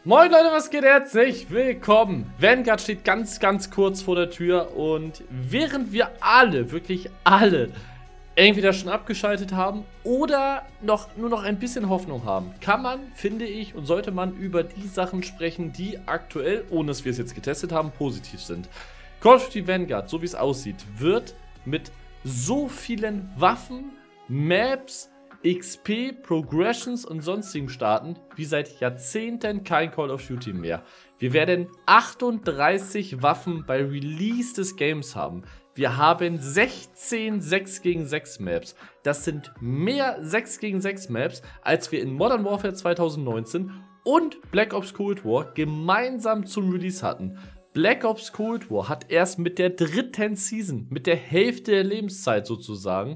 Moin Leute, was geht? Herzlich willkommen. Vanguard steht ganz kurz vor der Tür und während wir alle, wirklich alle, entweder schon abgeschaltet haben oder nur noch ein bisschen Hoffnung haben, kann man, finde ich, und sollte man über die Sachen sprechen, die aktuell, ohne dass wir es jetzt getestet haben, positiv sind. Call of Duty Vanguard, so wie es aussieht, wird mit so vielen Waffen, Maps, XP, Progressions und sonstigen starten, wie seit Jahrzehnten kein Call of Duty mehr. Wir werden 38 Waffen bei Release des Games haben. Wir haben 16 6 gegen 6 Maps. Das sind mehr 6 gegen 6 Maps, als wir in Modern Warfare 2019 und Black Ops Cold War gemeinsam zum Release hatten. Black Ops Cold War hat erst mit der dritten Season, mit der Hälfte der Lebenszeit sozusagen,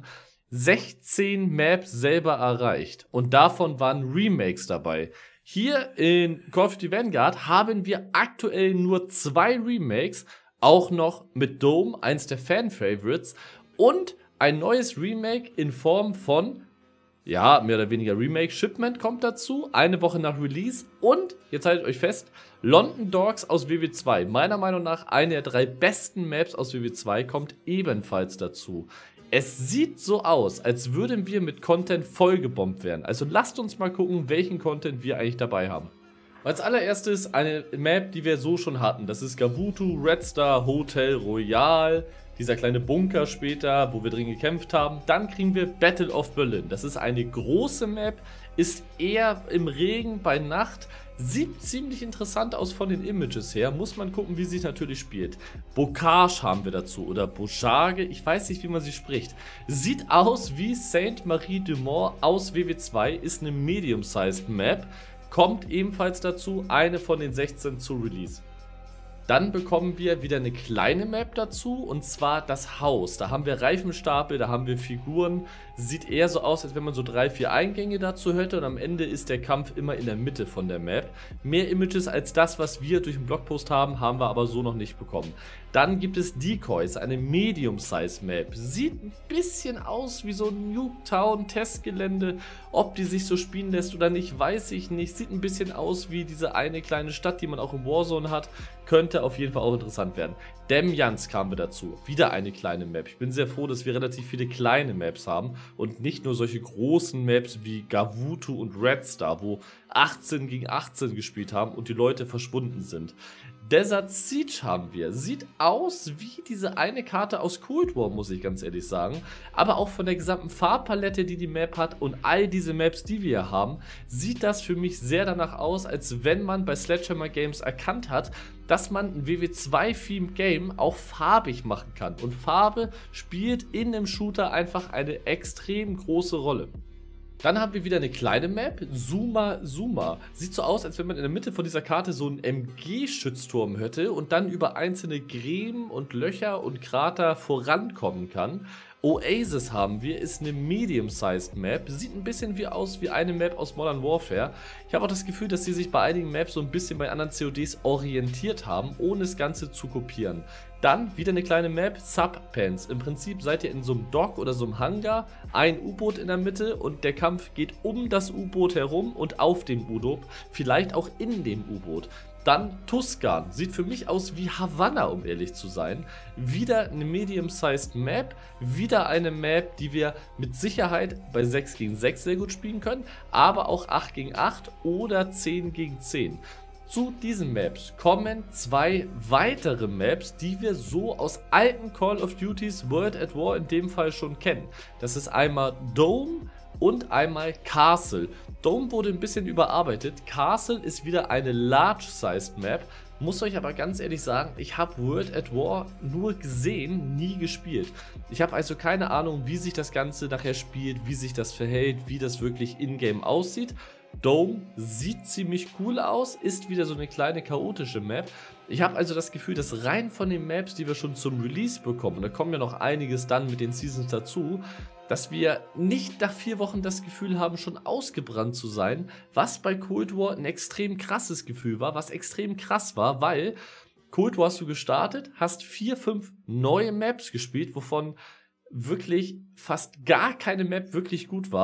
16 Maps selber erreicht und davon waren Remakes dabei. Hier in Call of Duty Vanguard haben wir aktuell nur 2 Remakes, auch noch mit Dome, eins der Fan-Favorites, und ein neues Remake in Form von, ja, mehr oder weniger Remake, Shipment kommt dazu, eine Woche nach Release und, jetzt haltet euch fest, London Dogs aus WW 2, meiner Meinung nach eine der 3 besten Maps aus WW 2, kommt ebenfalls dazu. Es sieht so aus, als würden wir mit Content vollgebombt werden. Also lasst uns mal gucken, welchen Content wir eigentlich dabei haben. Als allererstes eine Map, die wir so schon hatten. Das ist Gavutu, Red Star, Hotel Royal, dieser kleine Bunker später, wo wir drin gekämpft haben. Dann kriegen wir Battle of Berlin. Das ist eine große Map, ist eher im Regen bei Nacht. Sieht ziemlich interessant aus von den Images her. Muss man gucken, wie sie natürlich spielt. Bocage haben wir dazu. Oder Bocage, ich weiß nicht, wie man sie spricht. Sieht aus wie Sainte-Marie-du-Mont aus WW 2. Ist eine Medium-Sized Map. Kommt ebenfalls dazu, eine von den 16 zu Release. Dann bekommen wir wieder eine kleine Map dazu, und zwar das Haus. Da haben wir Reifenstapel, da haben wir Figuren. Sieht eher so aus, als wenn man so 3, 4 Eingänge dazu hätte, und am Ende ist der Kampf immer in der Mitte von der Map. Mehr Images als das, was wir durch den Blogpost haben, haben wir aber so noch nicht bekommen. Dann gibt es Decoys, eine Medium-Size Map. Sieht ein bisschen aus wie so ein Nuketown-Testgelände. Ob die sich so spielen lässt oder nicht, weiß ich nicht. Sieht ein bisschen aus wie diese eine kleine Stadt, die man auch im Warzone hat. Könnte auf jeden Fall auch interessant werden. Demjansk kamen wir dazu. Wieder eine kleine Map. Ich bin sehr froh, dass wir relativ viele kleine Maps haben und nicht nur solche großen Maps wie Gavutu und Red Star, wo 18 gegen 18 gespielt haben und die Leute verschwunden sind. Desert Siege haben wir. Sieht aus wie diese eine Karte aus Cold War, muss ich ganz ehrlich sagen. Aber auch von der gesamten Farbpalette, die die Map hat, und all diese Maps, die wir haben, sieht das für mich sehr danach aus, als wenn man bei Sledgehammer Games erkannt hat, dass man ein WW 2-Themed Game auch farbig machen kann. Und Farbe spielt in einem Shooter einfach eine extrem große Rolle. Dann haben wir wieder eine kleine Map, Zuma Zuma. Sieht so aus, als wenn man in der Mitte von dieser Karte so einen MG-Schützturm hätte und dann über einzelne Gräben und Löcher und Krater vorankommen kann. Oasis haben wir, ist eine Medium-Sized Map, sieht ein bisschen aus wie eine Map aus Modern Warfare. Ich habe auch das Gefühl, dass sie sich bei einigen Maps so ein bisschen bei anderen CODs orientiert haben, ohne das Ganze zu kopieren. Dann wieder eine kleine Map, Subpens. Im Prinzip seid ihr in so einem Dock oder so einem Hangar, ein U-Boot in der Mitte und der Kampf geht um das U-Boot herum und auf dem U-Boot, vielleicht auch in dem U-Boot. Dann Tuscan, sieht für mich aus wie Havanna, um ehrlich zu sein. Wieder eine Medium-Sized Map, wieder eine Map, die wir mit Sicherheit bei 6 gegen 6 sehr gut spielen können, aber auch 8 gegen 8 oder 10 gegen 10. Zu diesen Maps kommen 2 weitere Maps, die wir so aus alten Call of Duties World at War in dem Fall schon kennen. Das ist einmal Dome und einmal Castle. Dome wurde ein bisschen überarbeitet. Castle ist wieder eine Large-Sized Map. Muss euch aber ganz ehrlich sagen, ich habe World at War nur gesehen, nie gespielt. Ich habe also keine Ahnung, wie sich das Ganze nachher spielt, wie sich das verhält, wie das wirklich in-game aussieht. Dome sieht ziemlich cool aus, ist wieder so eine kleine chaotische Map. Ich habe also das Gefühl, dass rein von den Maps, die wir schon zum Release bekommen, und da kommen ja noch einiges dann mit den Seasons dazu, dass wir nicht nach 4 Wochen das Gefühl haben, schon ausgebrannt zu sein, was bei Cold War ein extrem krasses Gefühl war, was extrem krass war, weil Cold War hast du gestartet, hast 4, 5 neue Maps gespielt, wovon wirklich fast gar keine Map wirklich gut war.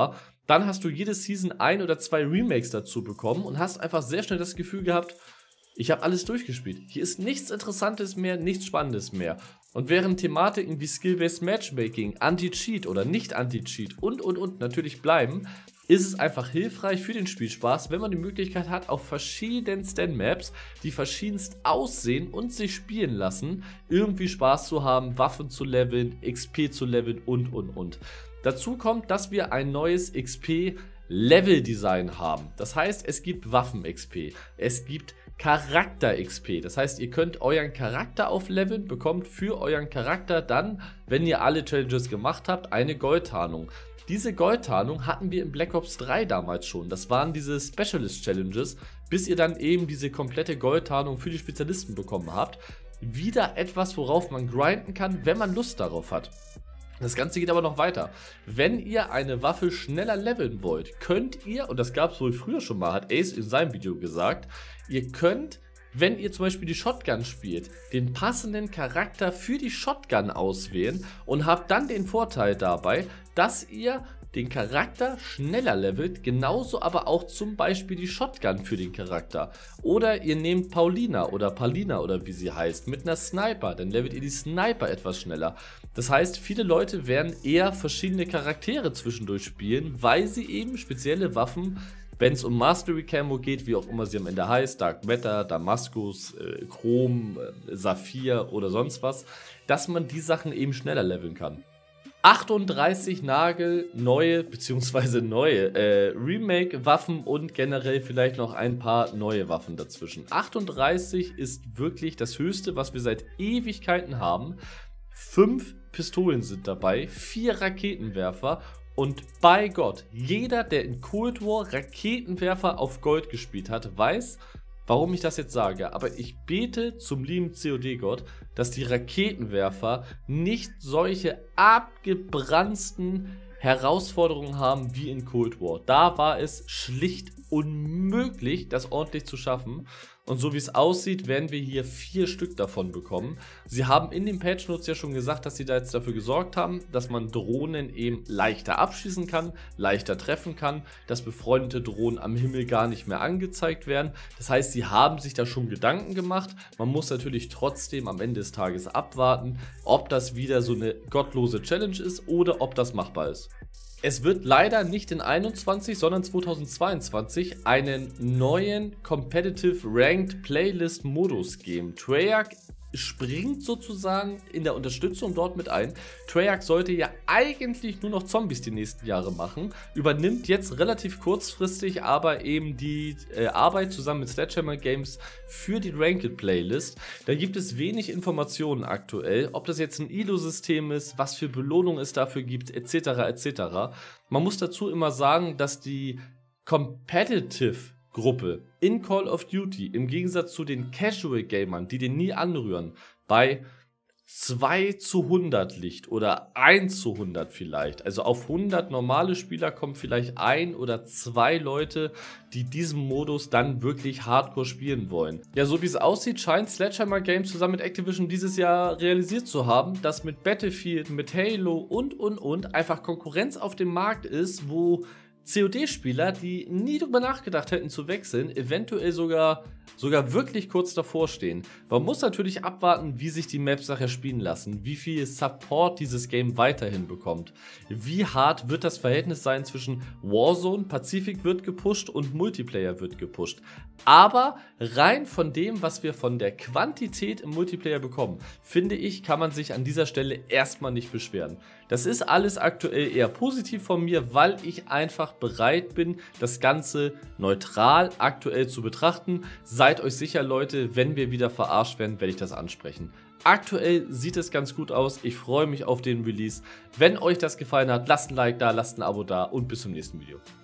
Dann hast du jede Season 1 oder 2 Remakes dazu bekommen und hast einfach sehr schnell das Gefühl gehabt, ich habe alles durchgespielt. Hier ist nichts Interessantes mehr, nichts Spannendes mehr. Und während Thematiken wie Skill-Based Matchmaking, Anti-Cheat oder Nicht-Anti-Cheat und natürlich bleiben, ist es einfach hilfreich für den Spielspaß, wenn man die Möglichkeit hat, auf verschiedensten Maps, die verschiedenst aussehen und sich spielen lassen, irgendwie Spaß zu haben, Waffen zu leveln, XP zu leveln und. Dazu kommt, dass wir ein neues XP-Level-Design haben. Das heißt, es gibt Waffen-XP, es gibt Charakter-XP. Das heißt, ihr könnt euren Charakter aufleveln, bekommt für euren Charakter dann, wenn ihr alle Challenges gemacht habt, eine Goldtarnung. Diese Goldtarnung hatten wir in Black Ops 3 damals schon. Das waren diese Specialist Challenges, bis ihr dann eben diese komplette Goldtarnung für die Spezialisten bekommen habt. Wieder etwas, worauf man grinden kann, wenn man Lust darauf hat. Das Ganze geht aber noch weiter. Wenn ihr eine Waffe schneller leveln wollt, könnt ihr, und das gab es wohl früher schon mal, hat Ace in seinem Video gesagt, ihr könnt, wenn ihr zum Beispiel die Shotgun spielt, den passenden Charakter für die Shotgun auswählen und habt dann den Vorteil dabei, dass ihr den Charakter schneller levelt, genauso aber auch zum Beispiel die Shotgun für den Charakter. Oder ihr nehmt Paulina oder wie sie heißt, mit einer Sniper, dann levelt ihr die Sniper etwas schneller. Das heißt, viele Leute werden eher verschiedene Charaktere zwischendurch spielen, weil sie eben spezielle Waffen, wenn es um Mastery Camo geht, wie auch immer sie am Ende heißt, Dark Matter, Damaskus, Chrom, Saphir oder sonst was, dass man die Sachen eben schneller leveln kann. 38 neue Remake-Waffen und generell vielleicht noch ein paar neue Waffen dazwischen. 38 ist wirklich das Höchste, was wir seit Ewigkeiten haben. 5 Pistolen sind dabei, 4 Raketenwerfer und bei Gott, jeder, der in Cold War Raketenwerfer auf Gold gespielt hat, weiß, warum ich das jetzt sage, aber ich bete zum lieben COD-Gott, dass die Raketenwerfer nicht solche abgebranzten Herausforderungen haben wie in Cold War. Da war es schlicht unmöglich, das ordentlich zu schaffen. Und so wie es aussieht, werden wir hier 4 Stück davon bekommen. Sie haben in den Patch Notes ja schon gesagt, dass sie da jetzt dafür gesorgt haben, dass man Drohnen eben leichter abschießen kann, leichter treffen kann, dass befreundete Drohnen am Himmel gar nicht mehr angezeigt werden. Das heißt, sie haben sich da schon Gedanken gemacht. Man muss natürlich trotzdem am Ende des Tages abwarten, ob das wieder so eine gottlose Challenge ist oder ob das machbar ist. Es wird leider nicht in 21, sondern 2022 einen neuen Competitive Ranked Playlist Modus geben. Treyarch springt sozusagen in der Unterstützung dort mit ein. Treyarch sollte ja eigentlich nur noch Zombies die nächsten Jahre machen, übernimmt jetzt relativ kurzfristig aber eben die Arbeit zusammen mit Sledgehammer Games für die Ranked Playlist. Da gibt es wenig Informationen aktuell, ob das jetzt ein ILO-System ist, was für Belohnungen es dafür gibt, etc. etc. Man muss dazu immer sagen, dass die Competitive Gruppe in Call of Duty im Gegensatz zu den Casual Gamern, die den nie anrühren, bei 2 zu 100 liegt oder 1 zu 100 vielleicht. Also auf 100 normale Spieler kommen vielleicht 1 oder 2 Leute, die diesen Modus dann wirklich hardcore spielen wollen. Ja, so wie es aussieht, scheint Sledgehammer Games zusammen mit Activision dieses Jahr realisiert zu haben, dass mit Battlefield, mit Halo und einfach Konkurrenz auf dem Markt ist, wo COD-Spieler, die nie darüber nachgedacht hätten zu wechseln, eventuell sogar wirklich kurz davor stehen. Man muss natürlich abwarten, wie sich die Maps nachher spielen lassen, wie viel Support dieses Game weiterhin bekommt. Wie hart wird das Verhältnis sein zwischen Warzone, Pazifik wird gepusht und Multiplayer wird gepusht. Aber rein von dem, was wir von der Quantität im Multiplayer bekommen, finde ich, kann man sich an dieser Stelle erstmal nicht beschweren. Das ist alles aktuell eher positiv von mir, weil ich einfach bereit bin, das Ganze neutral aktuell zu betrachten. Seid euch sicher, Leute, wenn wir wieder verarscht werden, werde ich das ansprechen. Aktuell sieht es ganz gut aus. Ich freue mich auf den Release. Wenn euch das gefallen hat, lasst ein Like da, lasst ein Abo da und bis zum nächsten Video.